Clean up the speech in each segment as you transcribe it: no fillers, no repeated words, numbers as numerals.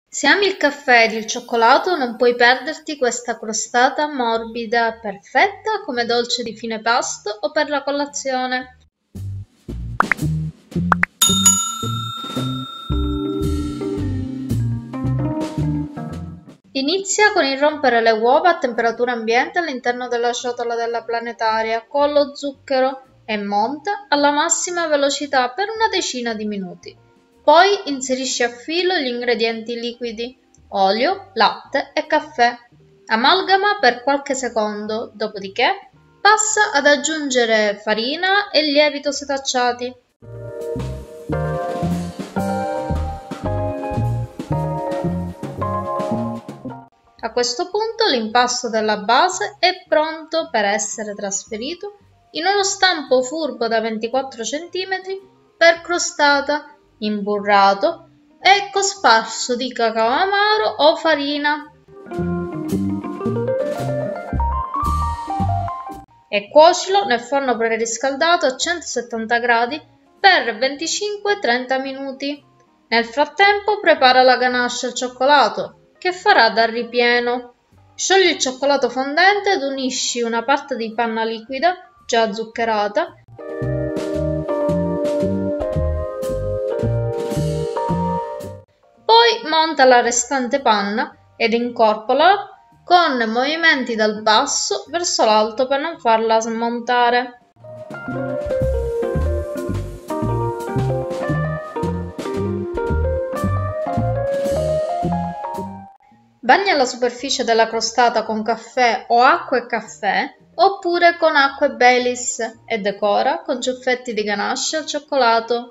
Se ami il caffè ed il cioccolato non puoi perderti questa crostata morbida perfetta come dolce di fine pasto o per la colazione. Inizia con il rompere le uova a temperatura ambiente all'interno della ciotola della planetaria con lo zucchero e monta alla massima velocità per una decina di minuti. Poi inserisci a filo gli ingredienti liquidi, olio, latte e caffè. Amalgama per qualche secondo, dopodiché passa ad aggiungere farina e lievito setacciati. A questo punto l'impasto della base è pronto per essere trasferito in uno stampo furbo da 24 cm per crostata, imburrato e cosparso di cacao amaro o farina. E cuocilo nel forno preriscaldato a 170 gradi per 25-30 minuti. Nel frattempo prepara la ganache al cioccolato, che farà da ripieno. Sciogli il cioccolato fondente ed unisci una parte di panna liquida, già zuccherata, poi monta la restante panna ed incorporala con movimenti dal basso verso l'alto per non farla smontare. Bagna la superficie della crostata con caffè o acqua e caffè, oppure con acqua e Baileys e decora con ciuffetti di ganache al cioccolato.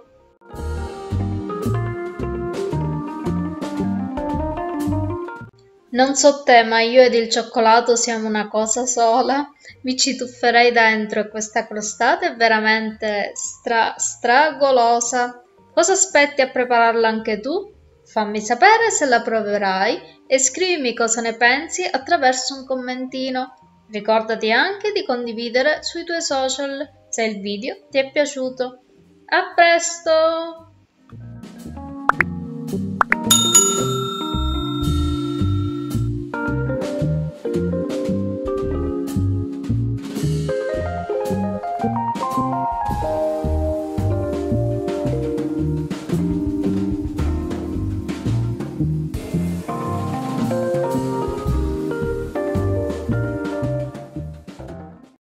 Non so te, ma io ed il cioccolato siamo una cosa sola. Mi ci tufferei dentro e questa crostata è veramente stragolosa. Cosa aspetti a prepararla anche tu? Fammi sapere se la proverai e scrivimi cosa ne pensi attraverso un commentino. Ricordati anche di condividere sui tuoi social se il video ti è piaciuto. A presto!